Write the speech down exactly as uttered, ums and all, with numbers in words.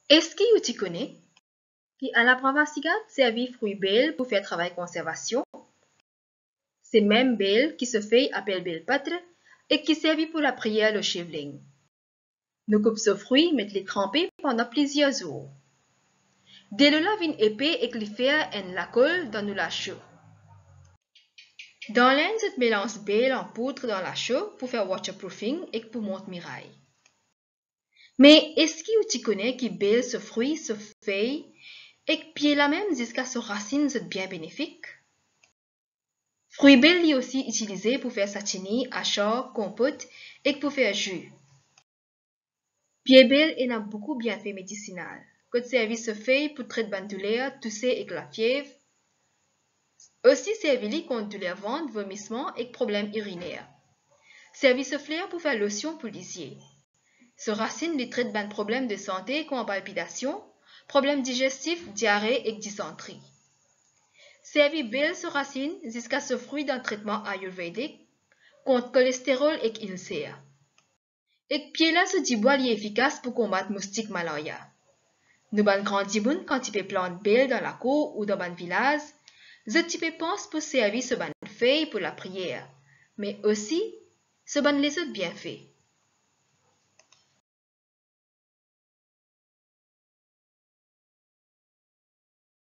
Est-ce que tu connais qu'à la Pravasiga servi fruit bel pour faire travail conservation? C'est même bel qui se fait appel bel pâtre et qui servit pour la prière le chevling. Nous coupons ce fruit, mettons les tremper pendant plusieurs jours. Dès le lave une épée et clifère en la colle dans nous la chaux. Dans l'aine, cette mélange bel en poudre dans la chaux pour faire waterproofing et pour monter miraille. Mais est-ce que tu connais que bel ce fruit, ce feuille, et puis la même jusqu'à ce racine c'est bien bénéfique? Fruit bel est aussi utilisé pour faire satini, achar, compote et pour faire jus. Pied bel est un beaucoup bienfaits médicinal. Que servi ce feuille pour traiter bandoulière, tousser et la fièvre. Aussi servi contre douleur ventre, vomissement et problèmes urinaires. Servi ce fleur pour faire lotion pour lisier. Ce racine les traite ban problèmes de santé comme palpitations, problèmes digestifs, diarrhée et dysenterie. Servi bel ce racine jusqu'à ce fruit d'un traitement ayurvédique contre cholestérol et ulcère. Et pied là ce dibois est efficace pour combattre moustique malaria. Nous ban grand diboun quand il peut planter bel dans la cour ou dans ban village, ce type pense pour servir ce ban feuille pour la prière, mais aussi ce ban les autres bienfaits.